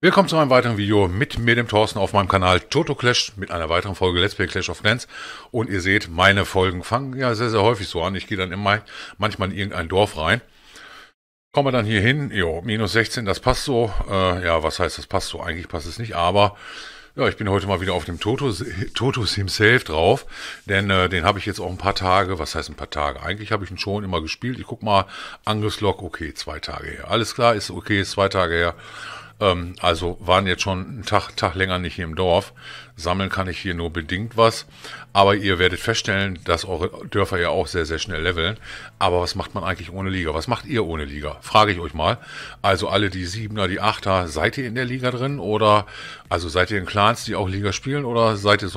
Willkommen zu einem weiteren Video mit mir, dem Thorsten, auf meinem Kanal Toto Clash mit einer weiteren Folge Let's Play Clash of Clans. Und ihr seht, meine Folgen fangen ja sehr, sehr häufig so an. Ich gehe dann immer manchmal in irgendein Dorf rein. Kommen wir dann hier hin, jo, minus 16, das passt so. Ja, was heißt, das passt so? Eigentlich passt es nicht, aber ja, ich bin heute mal wieder auf dem Totus himself drauf, denn den habe ich jetzt auch ein paar Tage, was heißt ein paar Tage? Eigentlich habe ich ihn schon immer gespielt. Ich guck mal, Angriffslog, okay, 2 Tage her. Alles klar, ist okay, ist 2 Tage her. Also waren jetzt schon einen Tag länger nicht hier im Dorf. Sammeln kann ich hier nur bedingt was. Aber ihr werdet feststellen, dass eure Dörfer ja auch sehr, sehr schnell leveln. Aber was macht man eigentlich ohne Liga? Was macht ihr ohne Liga? Frage ich euch mal. Also alle die 7er, die 8er, seid ihr in der Liga drin? Oder also seid ihr in Clans, die auch Liga spielen? Oder seid ihr so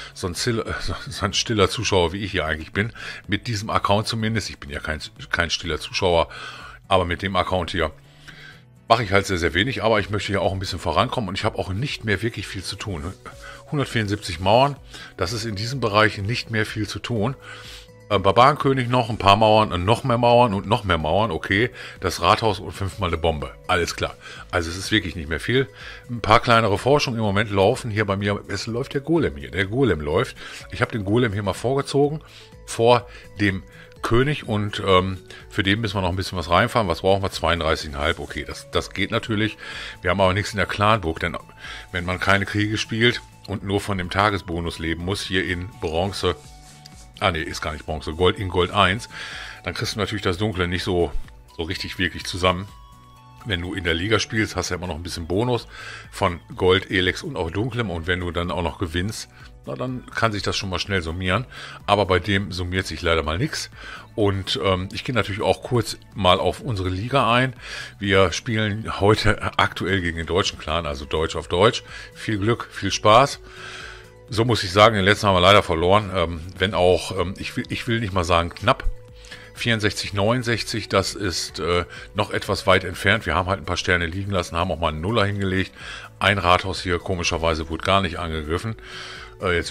ein stiller Zuschauer, wie ich hier eigentlich bin? Mit diesem Account zumindest. Ich bin ja kein stiller Zuschauer. Aber mit dem Account hier mache ich halt sehr, sehr wenig, aber ich möchte ja auch ein bisschen vorankommen und ich habe auch nicht mehr wirklich viel zu tun. 174 Mauern, das ist in diesem Bereich nicht mehr viel zu tun. Barbarenkönig noch, ein paar Mauern und noch mehr Mauern und noch mehr Mauern, okay. Das Rathaus und 5-mal eine Bombe, alles klar. Also es ist wirklich nicht mehr viel. Ein paar kleinere Forschungen im Moment laufen hier bei mir. Es läuft der Golem hier, der Golem läuft. Ich habe den Golem hier mal vorgezogen, vor dem König, und für den müssen wir noch ein bisschen was reinfahren. Was brauchen wir? 32,5. Okay, das geht natürlich. Wir haben aber nichts in der Clanburg, denn wenn man keine Kriege spielt und nur von dem Tagesbonus leben muss, hier in Bronze, ist gar nicht Bronze, Gold in Gold 1, dann kriegst du natürlich das Dunkle nicht so richtig wirklich zusammen. Wenn du in der Liga spielst, hast du ja immer noch ein bisschen Bonus von Gold, Elex und auch Dunklem, und wenn du dann auch noch gewinnst, na, dann kann sich das schon mal schnell summieren. Aber bei dem summiert sich leider mal nichts. Und ich gehe natürlich auch kurz mal auf unsere Liga ein. Wir spielen heute aktuell gegen den deutschen Clan, also Deutsch auf Deutsch. Viel Glück, viel Spaß. So muss ich sagen, den letzten haben wir leider verloren. Wenn auch, ich will nicht mal sagen knapp. 64, 69, das ist noch etwas weit entfernt. Wir haben halt ein paar Sterne liegen lassen, haben auch mal einen Nuller hingelegt. Ein Rathaus hier komischerweise wurde gar nicht angegriffen. Jetzt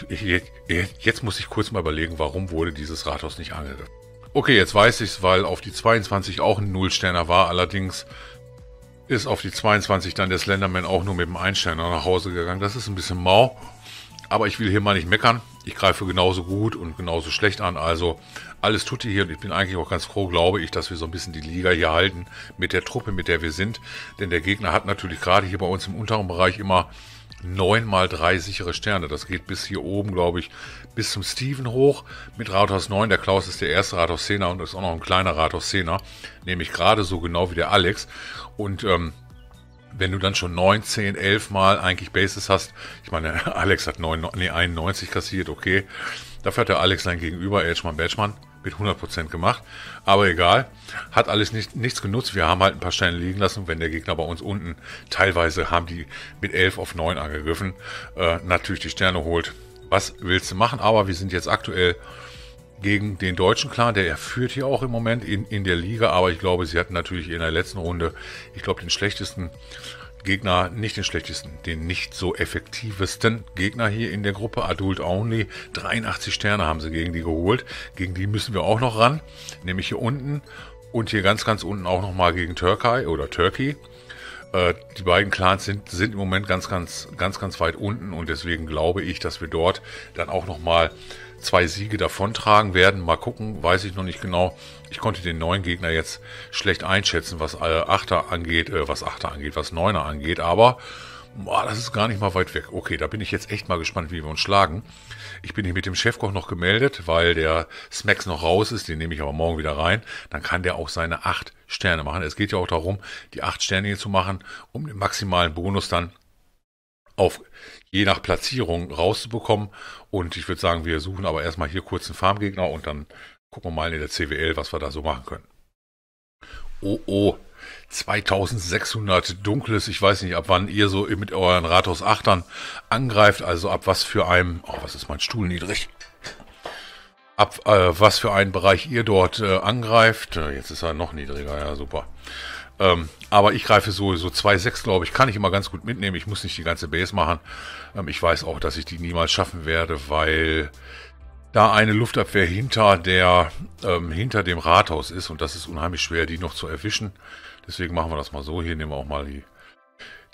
muss ich kurz mal überlegen, warum wurde dieses Rathaus nicht angegriffen. Okay, jetzt weiß ich es, weil auf die 22 auch ein Nullsterner war. Allerdings ist auf die 22 dann der Slenderman auch nur mit dem Einsterner nach Hause gegangen. Das ist ein bisschen mau. Aber ich will hier mal nicht meckern. Ich greife genauso gut und genauso schlecht an. Also alles tutti hier. Und ich bin eigentlich auch ganz froh, glaube ich, dass wir so ein bisschen die Liga hier halten mit der Truppe, mit der wir sind. Denn der Gegner hat natürlich gerade hier bei uns im unteren Bereich immer 9 mal 3 sichere Sterne. Das geht bis hier oben, glaube ich, bis zum Steven hoch mit Rathaus 9. Der Klaus ist der erste Rathaus 10er und ist auch noch ein kleiner Rathaus 10er. Nämlich gerade so genau wie der Alex. Und wenn du dann schon 9, 10, 11 Mal eigentlich Bases hast, ich meine, Alex hat 91 kassiert, okay. Dafür hat der Alex sein Gegenüber, Edgemann Badgemann, mit 100% gemacht. Aber egal, hat alles nichts genutzt. Wir haben halt ein paar Steine liegen lassen. Wenn der Gegner bei uns unten, teilweise haben die mit 11 auf 9 angegriffen, natürlich die Sterne holt. Was willst du machen? Aber wir sind jetzt aktuell gegen den deutschen Clan, der führt hier auch im Moment in der Liga, aber ich glaube, sie hatten natürlich in der letzten Runde, ich glaube, den schlechtesten Gegner, nicht den schlechtesten, den nicht so effektivesten Gegner hier in der Gruppe, Adult Only, 83 Sterne haben sie gegen die geholt, gegen die müssen wir auch noch ran, nämlich hier unten und hier ganz, ganz unten auch nochmal gegen Turkey. Die beiden Clans sind im Moment ganz weit unten, und deswegen glaube ich, dass wir dort dann auch nochmal 2 Siege davontragen werden. Mal gucken, weiß ich noch nicht genau. Ich konnte den neuen Gegner jetzt schlecht einschätzen, was Achter angeht, was 9er angeht, aber das ist gar nicht mal weit weg. Okay, da bin ich jetzt echt mal gespannt, wie wir uns schlagen. Ich bin hier mit dem Chefkoch noch gemeldet, weil der Smacks noch raus ist, den nehme ich aber morgen wieder rein. Dann kann der auch seine 8 Sterne machen. Es geht ja auch darum, die 8 Sterne hier zu machen, um den maximalen Bonus dann je nach Platzierung rauszubekommen. Und ich würde sagen, wir suchen aber erstmal hier kurz einen Farmgegner und dann gucken wir mal in der CWL, was wir da so machen können. Oh, 2600 Dunkles. Ich weiß nicht, ab wann ihr so mit euren Rathaus 8ern angreift, also ab was für einem, was ist mein Stuhl niedrig, ab was für einen Bereich ihr dort angreift. Jetzt ist er noch niedriger, ja super. Aber ich greife so 2,6, glaube ich, kann ich immer ganz gut mitnehmen. Ich muss nicht die ganze Base machen. Ich weiß auch, dass ich die niemals schaffen werde, weil da eine Luftabwehr hinter dem Rathaus ist, und das ist unheimlich schwer, die noch zu erwischen. Deswegen machen wir das mal so. Hier nehmen wir auch mal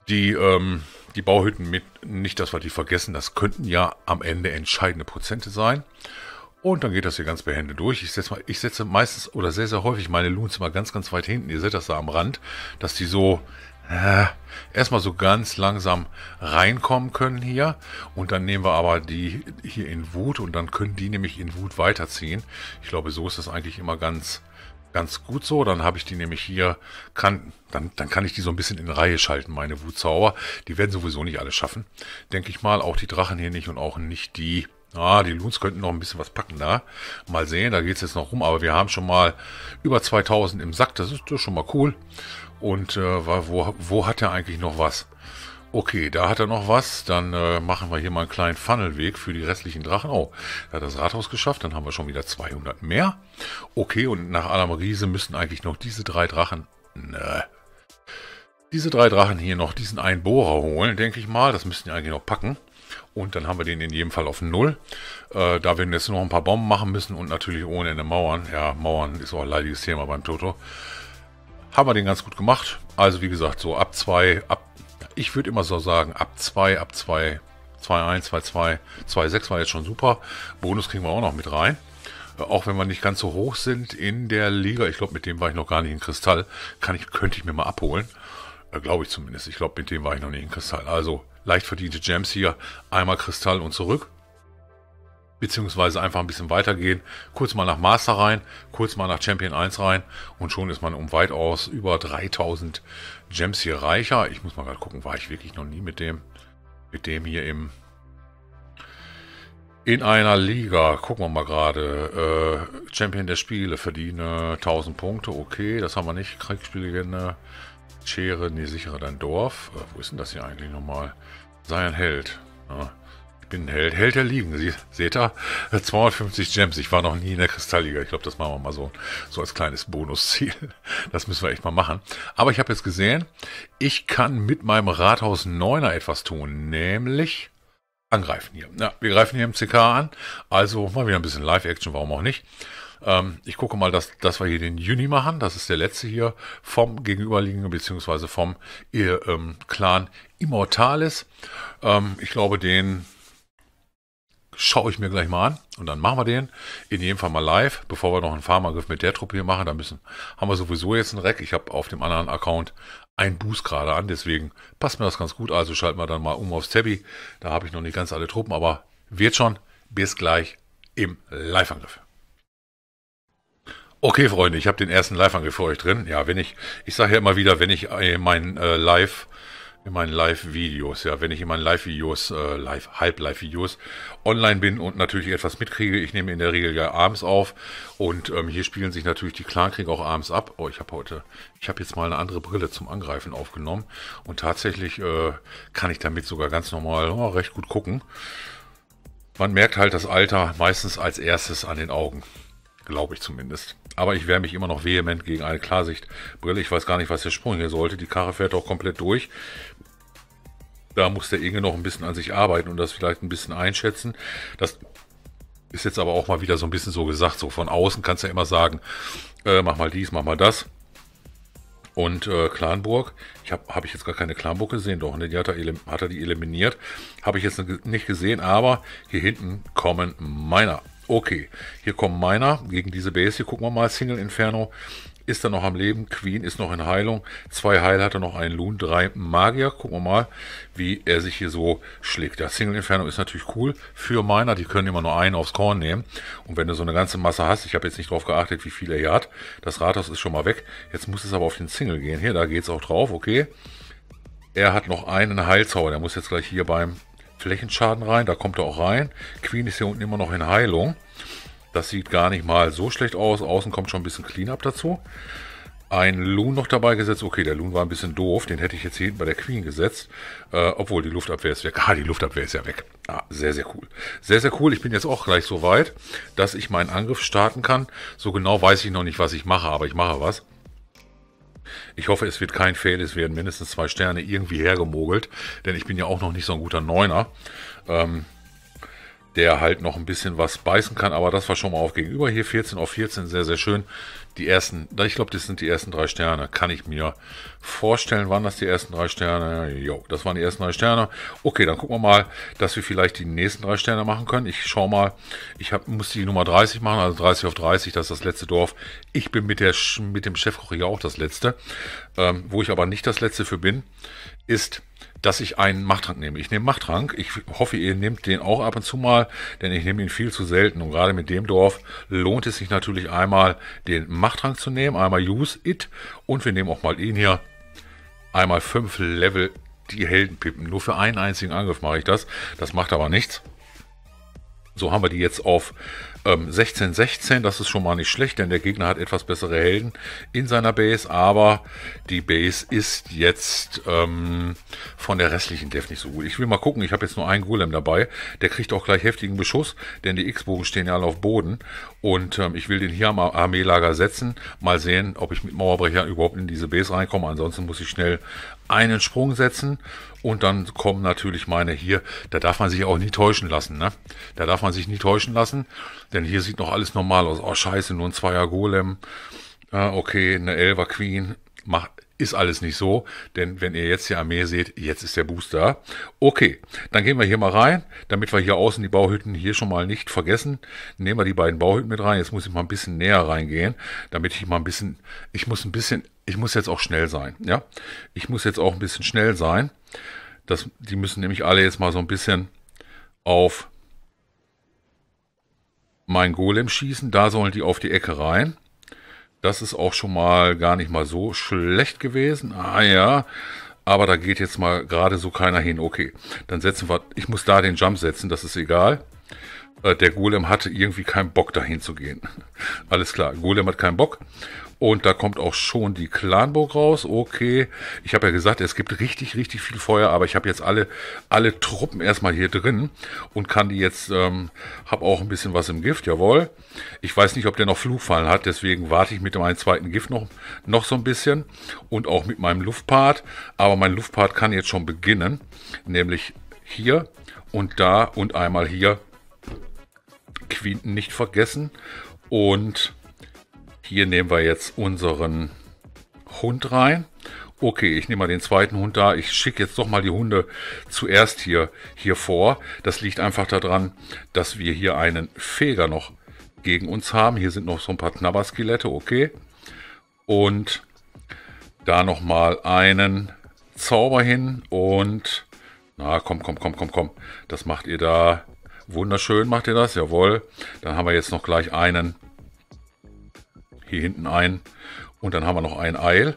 Die Bauhütten mit, nicht, dass wir die vergessen, das könnten ja am Ende entscheidende Prozente sein. Und dann geht das hier ganz behende durch. Ich setze meistens oder sehr, sehr häufig meine Loons immer ganz, ganz weit hinten. Ihr seht das da am Rand, dass die so erstmal so ganz langsam reinkommen können hier. Und dann nehmen wir aber die hier in Wut und dann können die nämlich in Wut weiterziehen. Ich glaube, so ist das eigentlich immer ganz gut so. Dann habe ich die nämlich hier, dann kann ich die so ein bisschen in Reihe schalten, meine Wutzauber. Die werden sowieso nicht alle schaffen, denke ich mal. Auch die Drachen hier nicht und auch nicht die. Die Loons könnten noch ein bisschen was packen da. Mal sehen, da geht es jetzt noch rum. Aber wir haben schon mal über 2000 im Sack. Das ist schon mal cool. Und wo hat er eigentlich noch was? Okay, da hat er noch was. Dann machen wir hier mal einen kleinen Funnelweg für die restlichen Drachen. Oh, da hat das Rathaus geschafft. Dann haben wir schon wieder 200 mehr. Okay, und nach Alam Riese müssten eigentlich noch diese 3 Drachen... Diese 3 Drachen hier noch diesen einen Bohrer holen, denke ich mal. Das müssten die eigentlich noch packen. Und dann haben wir den in jedem Fall auf 0. Da wir jetzt noch ein paar Bomben machen müssen und natürlich ohne Ende Mauern. Ja, Mauern ist auch ein leidiges Thema beim Toto. Haben wir den ganz gut gemacht. Also wie gesagt, so ab 2, ich würde immer so sagen, ab 2, 2, 2-1, 2-2, 2-6 war jetzt schon super. Bonus kriegen wir auch noch mit rein. Auch wenn wir nicht ganz so hoch sind in der Liga. Ich glaube, mit dem war ich noch gar nicht in Kristall. Könnte ich mir mal abholen. Glaube ich zumindest. Ich glaube, mit dem war ich noch nicht in Kristall. Also leicht verdiente Gems hier. Einmal Kristall und zurück. Beziehungsweise einfach ein bisschen weitergehen. Kurz mal nach Master rein. Kurz mal nach Champion 1 rein. Und schon ist man um weitaus über 3000 Gems hier reicher. Ich muss mal gerade gucken, war ich wirklich noch nie mit dem hier in einer Liga. Gucken wir mal gerade. Champion der Spiele, verdiene 1000 Punkte. Okay, das haben wir nicht. Kriegsspiellegende. Schere, nee, sichere dein Dorf. Wo ist denn das hier eigentlich nochmal? Sei ein Held. Ja, ich bin ein Held. Held der Ligen. Seht ihr? 250 Gems. Ich war noch nie in der Kristallliga. Ich glaube, das machen wir mal so als kleines Bonusziel. Das müssen wir echt mal machen. Aber ich habe jetzt gesehen, ich kann mit meinem Rathaus 9er etwas tun. Nämlich angreifen hier. Ja, wir greifen hier im CK an. Also mal wieder ein bisschen Live-Action. Warum auch nicht? Ich gucke mal, dass wir hier den Juni machen. Das ist der letzte hier vom gegenüberliegenden beziehungsweise vom Clan Immortalis. Ich glaube, den schaue ich mir gleich mal an und dann machen wir den in jedem Fall mal live, bevor wir noch einen Farmangriff mit der Truppe hier machen. Haben wir sowieso jetzt einen Rack. Ich habe auf dem anderen Account einen Boost gerade an, deswegen passt mir das ganz gut. Also schalten wir dann mal um aufs Tabby. Da habe ich noch nicht ganz alle Truppen, aber wird schon. Bis gleich im Live-Angriff. Okay, Freunde, ich habe den ersten Live-Angriff für euch drin. Ja, ich sage ja immer wieder, wenn ich in meinen Live-Videos, Halb-Live-Videos online bin und natürlich etwas mitkriege. Ich nehme in der Regel ja abends auf und hier spielen sich natürlich die Clankriege auch abends ab. Oh, ich habe jetzt mal eine andere Brille zum Angreifen aufgenommen und tatsächlich kann ich damit sogar ganz normal recht gut gucken. Man merkt halt das Alter meistens als erstes an den Augen. Glaube ich zumindest. Aber ich wehre mich immer noch vehement gegen eine Klarsichtbrille. Ich weiß gar nicht, was der Sprung hier sollte. Die Karre fährt auch komplett durch. Da muss der Inge noch ein bisschen an sich arbeiten und das vielleicht ein bisschen einschätzen. Das ist jetzt aber auch mal wieder so ein bisschen so gesagt. So von außen kannst du ja immer sagen, mach mal dies, mach mal das. Und Clanburg, habe ich jetzt gar keine Clanburg gesehen, doch, ne, hat er die eliminiert. Habe ich jetzt nicht gesehen, aber hier hinten kommen Miner. Okay, hier kommen Miner gegen diese Base. Hier gucken wir mal. Single Inferno ist er noch am Leben. Queen ist noch in Heilung. 2 Heil hat er noch, einen Loon, 3 Magier. Gucken wir mal, wie er sich hier so schlägt. Der Single Inferno ist natürlich cool für Miner. Die können immer nur einen aufs Korn nehmen. Und wenn du so eine ganze Masse hast, ich habe jetzt nicht drauf geachtet, wie viel er hier hat. Das Rathaus ist schon mal weg. Jetzt muss es aber auf den Single gehen. Hier, da geht es auch drauf. Okay. Er hat noch einen Heilzauber. Der muss jetzt gleich hier beim Flächenschaden rein, da kommt er auch rein. Queen ist hier unten immer noch in Heilung. Das sieht gar nicht mal so schlecht aus. Außen kommt schon ein bisschen Cleanup dazu. Ein Loon noch dabei gesetzt. Okay, der Loon war ein bisschen doof. Den hätte ich jetzt hier hinten bei der Queen gesetzt. Obwohl, die Luftabwehr ist weg. Die Luftabwehr ist ja weg. Sehr, sehr cool. Sehr, sehr cool. Ich bin jetzt auch gleich so weit, dass ich meinen Angriff starten kann. So genau weiß ich noch nicht, was ich mache, aber ich mache was. Ich hoffe, es wird kein Fail, es werden mindestens 2 Sterne irgendwie hergemogelt, denn ich bin ja auch noch nicht so ein guter Neuner. der halt noch ein bisschen was beißen kann, aber das war schon mal auf gegenüber. Hier 14 auf 14, sehr, sehr schön. Die ersten, ich glaube, das sind die ersten 3 Sterne. Kann ich mir vorstellen, waren das die ersten 3 Sterne? Jo, das waren die ersten 3 Sterne. Okay, dann gucken wir mal, dass wir vielleicht die nächsten 3 Sterne machen können. Ich schau mal, muss die Nummer 30 machen, also 30 auf 30, das ist das letzte Dorf. Ich bin mit dem Chefkoch hier auch das letzte. Wo ich aber nicht das letzte für bin, ist, dass ich einen Machttrank nehme. Ich nehme Machttrank. Ich hoffe, ihr nehmt den auch ab und zu mal, denn ich nehme ihn viel zu selten. Und gerade mit dem Dorf lohnt es sich natürlich einmal, den Machttrank zu nehmen, einmal Use It. Und wir nehmen auch mal ihn hier. Einmal 5 Level, die Heldenpippen. Nur für einen einzigen Angriff mache ich das. Das macht aber nichts. So haben wir die jetzt auf 16. Das ist schon mal nicht schlecht, denn der Gegner hat etwas bessere Helden in seiner Base, aber die Base ist jetzt von der restlichen Def nicht so gut. Ich will mal gucken, ich habe jetzt nur einen Golem dabei, der kriegt auch gleich heftigen Beschuss, denn die X-Bogen stehen ja alle auf Boden und ich will den hier am Armeelager setzen, mal sehen, ob ich mit Mauerbrechern überhaupt in diese Base reinkomme, ansonsten muss ich schnell einen Sprung setzen und dann kommen natürlich meine hier, da darf man sich auch nie täuschen lassen, ne? Da darf man sich nie täuschen lassen, denn hier sieht noch alles normal aus. Oh scheiße, nur ein 2er Golem, okay, eine 11er Queen, ist alles nicht so, denn wenn ihr jetzt die Armee seht, jetzt ist der Boost da. Okay, dann gehen wir hier mal rein, damit wir hier außen die Bauhütten hier schon mal nicht vergessen. Nehmen wir die beiden Bauhütten mit rein. Jetzt muss ich mal ein bisschen näher reingehen, damit ich mal ein bisschen, ich muss jetzt auch schnell sein, ja. Ich muss jetzt auch ein bisschen schnell sein. Die müssen nämlich alle jetzt mal so ein bisschen auf mein Golem schießen. Da sollen die auf die Ecke rein. Das ist auch schon mal gar nicht mal so schlecht gewesen. Ah ja, aber da geht jetzt mal gerade so keiner hin. Okay, dann setzen wir, ich muss da den Jump setzen, das ist egal. Der Golem hatte irgendwie keinen Bock dahin zu gehen. Alles klar, Golem hat keinen Bock. Und da kommt auch schon die Clanburg raus. Okay, ich habe ja gesagt, es gibt richtig, richtig viel Feuer, aber ich habe jetzt alle Truppen erstmal hier drin und kann die jetzt, habe auch ein bisschen was im Gift, jawohl. Ich weiß nicht, ob der noch Flugfallen hat, deswegen warte ich mit meinem zweiten Gift noch so ein bisschen und auch mit meinem Luftpart. Aber mein Luftpart kann jetzt schon beginnen, nämlich hier und da und einmal hier. Quinten nicht vergessen und hier nehmen wir jetzt unseren Hund rein. Okay, ich nehme mal den zweiten Hund da. Ich schicke jetzt doch mal die Hunde zuerst hier vor. Das liegt einfach daran, dass wir hier einen Feger noch gegen uns haben. Hier sind noch so ein paar Knabberskelette, okay. Und da nochmal einen Zauber hin und na, komm. Das macht ihr da. Wunderschön macht ihr das, jawohl. Dann haben wir jetzt noch gleich einen. Hier hinten ein. Und dann haben wir noch einen Eil.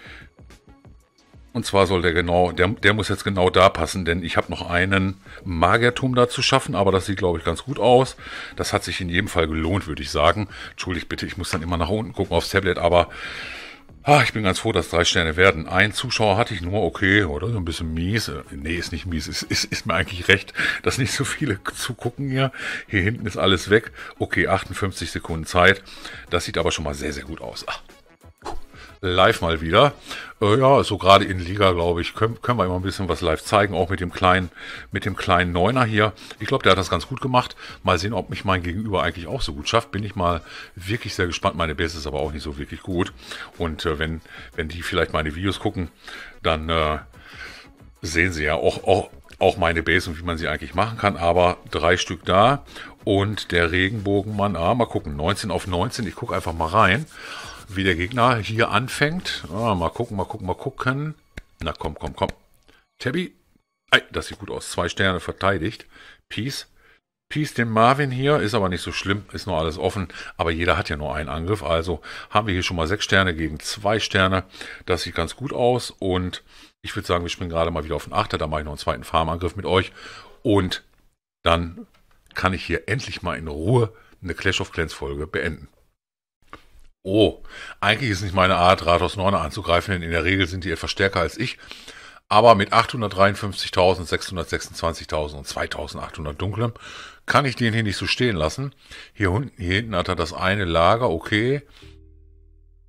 Und zwar soll der muss jetzt genau da passen, denn ich habe noch einen Magierturm da zu schaffen, aber das sieht, glaube ich, ganz gut aus. Das hat sich in jedem Fall gelohnt, würde ich sagen. Entschuldigt bitte, ich muss dann immer nach unten gucken aufs Tablet, aber ich bin ganz froh, dass 3 Sterne werden. Ein Zuschauer hatte ich nur, okay, oder? So ein bisschen mies. Nee, ist nicht mies. Ist mir eigentlich recht, dass nicht so viele zugucken hier. Hier hinten ist alles weg. Okay, 58 Sekunden Zeit. Das sieht aber schon mal sehr, sehr gut aus. Live mal wieder. Ja, so gerade in Liga, glaube ich, können wir immer ein bisschen was live zeigen, auch mit dem kleinen Neuner hier. Ich glaube, der hat das ganz gut gemacht. Mal sehen, ob mich mein Gegenüber eigentlich auch so gut schafft. Bin ich mal wirklich sehr gespannt. Meine Base ist aber auch nicht so wirklich gut. Und wenn die vielleicht meine Videos gucken, dann sehen sie ja auch meine Base und wie man sie eigentlich machen kann. Aber 3 Stück da und der Regenbogenmann, mal gucken, 19 auf 19. Ich gucke einfach mal rein, wie der Gegner hier anfängt. Mal gucken. Na komm. Tabby. Das sieht gut aus. 2 Sterne verteidigt. Peace dem Marvin hier. Ist aber nicht so schlimm. Ist nur alles offen. Aber jeder hat ja nur einen Angriff. Also haben wir hier schon mal 6 Sterne gegen 2 Sterne. Das sieht ganz gut aus. Und ich würde sagen, wir springen gerade mal wieder auf den 8er. Da mache ich noch einen zweiten Farmangriff mit euch. Und dann kann ich hier endlich mal in Ruhe eine Clash of Clans Folge beenden. Oh, eigentlich ist nicht meine Art, Rathaus 9 anzugreifen, denn in der Regel sind die etwas stärker als ich. Aber mit 853.000, 626.000 und 2.800 dunklem kann ich den hier nicht so stehen lassen. Hier hinten hat er das eine Lager, okay.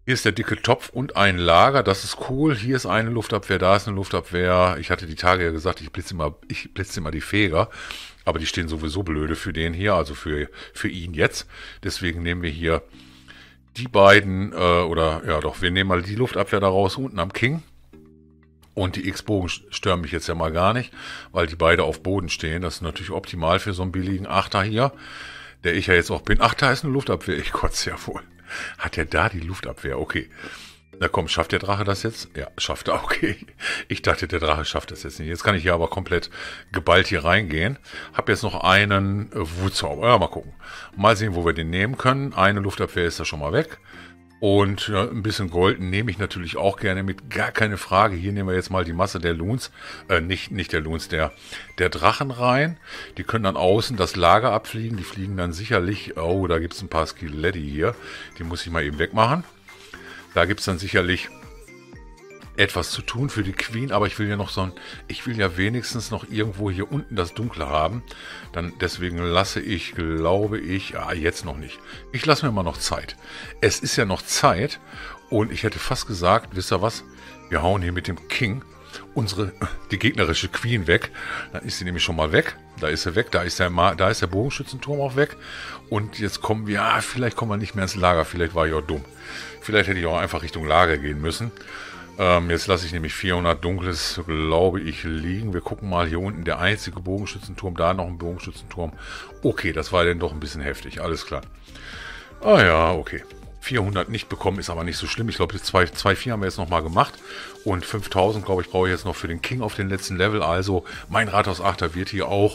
Hier ist der dicke Topf und ein Lager, das ist cool. Hier ist eine Luftabwehr, da ist eine Luftabwehr. Ich hatte die Tage ja gesagt, ich blitze immer die Feger. Aber die stehen sowieso blöde für den hier, also für ihn jetzt. Deswegen nehmen wir hier die beiden, wir nehmen mal die Luftabwehr da raus, unten am King. Und die X-Bogen stören mich jetzt ja mal gar nicht, weil die beide auf Boden stehen. Das ist natürlich optimal für so einen billigen Achter hier, der ich ja jetzt auch bin. Ach, da ist eine Luftabwehr, ich kotze ja wohl. Hat er da die Luftabwehr? Okay. Na komm, schafft der Drache das jetzt? Ja, schafft er, okay. Ich dachte, der Drache schafft das jetzt nicht. Jetzt kann ich hier aber komplett geballt hier reingehen. Hab jetzt noch einen Wutzauber. Ja, mal gucken. Mal sehen, wo wir den nehmen können. Eine Luftabwehr ist da schon mal weg. Und ja, ein bisschen Gold nehme ich natürlich auch gerne mit. Gar keine Frage. Hier nehmen wir jetzt mal die Masse der Loons. Nicht der Loons, der Drachen rein. Die können dann außen das Lager abfliegen. Die fliegen dann sicherlich... Oh, da gibt es ein paar Skeletti hier. Die muss ich mal eben wegmachen. Da gibt es dann sicherlich etwas zu tun für die Queen, aber ich will ja wenigstens noch irgendwo hier unten das Dunkle haben. Deswegen lasse ich, glaube ich, jetzt noch nicht. Ich lasse mir mal noch Zeit. Es ist ja noch Zeit und ich hätte fast gesagt, wisst ihr was? Wir hauen hier mit dem King die gegnerische Queen weg. Dann ist sie nämlich schon mal weg. Da ist sie weg. Da ist der Bogenschützenturm auch weg. Und jetzt vielleicht kommen wir nicht mehr ins Lager. Vielleicht war ich auch dumm. Vielleicht hätte ich auch einfach Richtung Lager gehen müssen. Jetzt lasse ich nämlich 400 Dunkles, glaube ich, liegen. Wir gucken mal hier unten. Der einzige Bogenschützenturm. Da noch ein Bogenschützenturm. Okay, das war dann doch ein bisschen heftig. Alles klar. Ah ja, okay. 400 nicht bekommen, ist aber nicht so schlimm. Ich glaube, 2,4 haben wir jetzt nochmal gemacht. Und 5000, glaube ich, brauche ich jetzt noch für den King auf den letzten Level. Also, mein Rathausachter wird hier auch...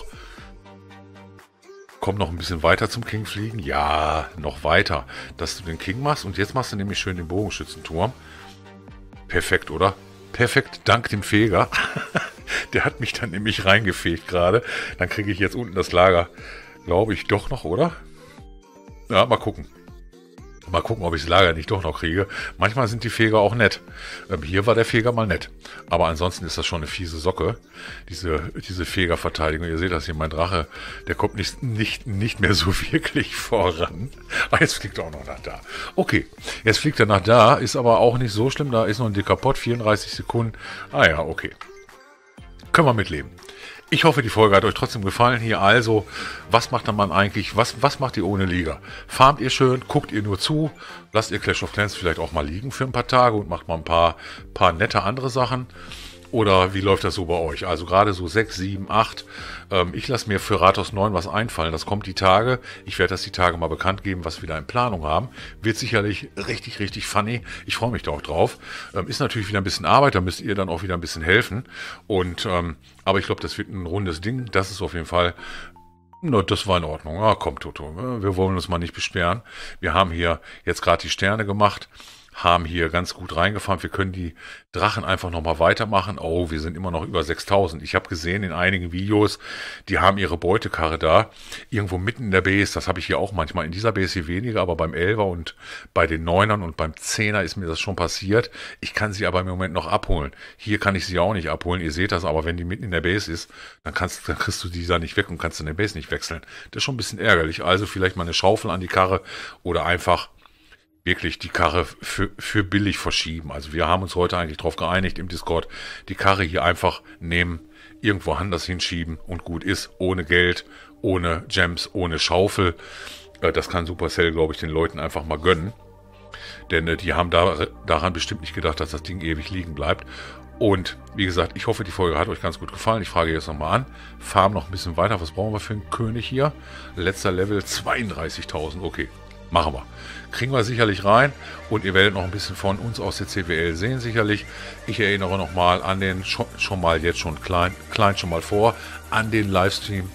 Komm noch ein bisschen weiter zum King fliegen. Ja, noch weiter. Dass du den King machst. Und jetzt machst du nämlich schön den Bogenschützenturm. Perfekt, oder? Perfekt, dank dem Feger. Der hat mich dann nämlich reingefegt gerade. Dann kriege ich jetzt unten das Lager, glaube ich, doch noch, oder? Ja, mal gucken. Mal gucken, ob ich das Lager nicht doch noch kriege. Manchmal sind die Feger auch nett. Hier war der Feger mal nett. Aber ansonsten ist das schon eine fiese Socke. Diese Fegerverteidigung. Ihr seht das hier, mein Drache, der kommt nicht mehr so wirklich voran. Jetzt fliegt er auch noch nach da. Okay, jetzt fliegt er nach da. Ist aber auch nicht so schlimm. Da ist noch ein dicker Pott, 34 Sekunden. Ja, okay. Können wir mitleben. Ich hoffe, die Folge hat euch trotzdem gefallen. Hier also, was macht man eigentlich, was macht ihr ohne Liga? Farmt ihr schön, guckt ihr nur zu, lasst ihr Clash of Clans vielleicht auch mal liegen für ein paar Tage und macht mal ein paar nette andere Sachen. Oder wie läuft das so bei euch? Also gerade so 6, 7, 8. Ich lasse mir für Rathaus 9 was einfallen. Das kommt die Tage. Ich werde das die Tage mal bekannt geben, was wir da in Planung haben. Wird sicherlich richtig, richtig funny. Ich freue mich da auch drauf. Ist natürlich wieder ein bisschen Arbeit. Da müsst ihr dann auch wieder ein bisschen helfen. Aber ich glaube, das wird ein rundes Ding. Das ist auf jeden Fall... Na, das war in Ordnung. Ja, komm, Toto. Wir wollen uns mal nicht beschweren. Wir haben hier jetzt gerade die Sterne gemacht. Haben hier ganz gut reingefahren. Wir können die Drachen einfach nochmal weitermachen. Oh, wir sind immer noch über 6000. Ich habe gesehen in einigen Videos, die haben ihre Beutekarre da. Irgendwo mitten in der Base. Das habe ich hier auch manchmal. In dieser Base hier weniger, aber beim 11er und bei den 9ern und beim 10er ist mir das schon passiert. Ich kann sie aber im Moment noch abholen. Hier kann ich sie auch nicht abholen. Ihr seht das aber, wenn die mitten in der Base ist, dann kriegst du die da nicht weg und kannst in der Base nicht wechseln. Das ist schon ein bisschen ärgerlich. Also vielleicht mal eine Schaufel an die Karre oder einfach wirklich die Karre für billig verschieben. Also wir haben uns heute eigentlich darauf geeinigt im Discord, die Karre hier einfach nehmen, irgendwo anders hinschieben und gut ist, ohne Geld, ohne Gems, ohne Schaufel. Das kann Supercell, glaube ich, den Leuten einfach mal gönnen. Denn die haben daran bestimmt nicht gedacht, dass das Ding ewig liegen bleibt. Und wie gesagt, ich hoffe, die Folge hat euch ganz gut gefallen. Ich frage jetzt nochmal an. Farm noch ein bisschen weiter. Was brauchen wir für einen König hier? Letzter Level 32.000. Okay, machen wir. Kriegen wir sicherlich rein. Und ihr werdet noch ein bisschen von uns aus der CWL sehen sicherlich. Ich erinnere nochmal an den, schon mal klein schon mal vor, an den Livestream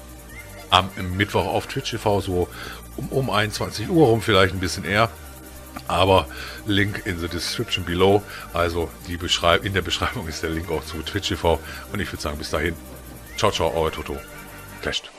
am Mittwoch auf Twitch TV, so um 21 Uhr rum, vielleicht ein bisschen eher. Aber Link in the description below, also in der Beschreibung ist der Link auch zu Twitch TV. Und ich würde sagen, bis dahin, ciao, ciao, euer Toto. Clasht.